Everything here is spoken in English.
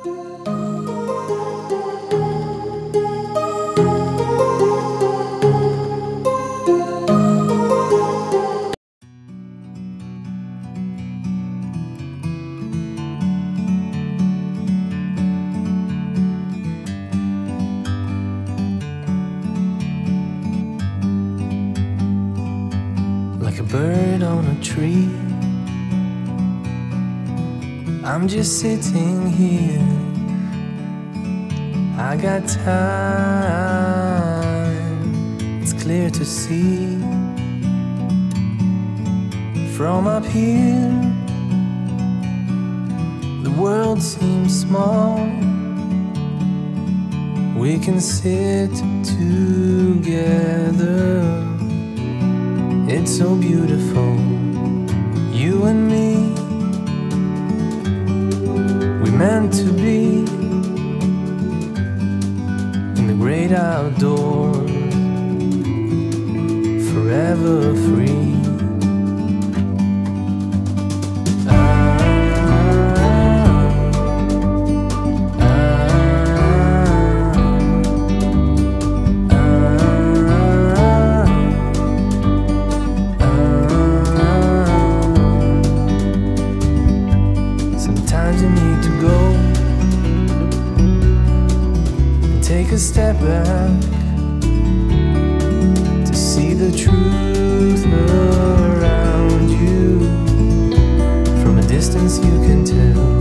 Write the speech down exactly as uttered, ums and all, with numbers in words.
Like a bird on a tree, I'm just sitting here. I got time, it's clear to see. From up here, the world seems small. We can sit together. It's so beautiful, you and me. We meant to be in the great outdoors, forever free. Sometimes you need to go and take a step back to see the truth around you. From a distance you can tell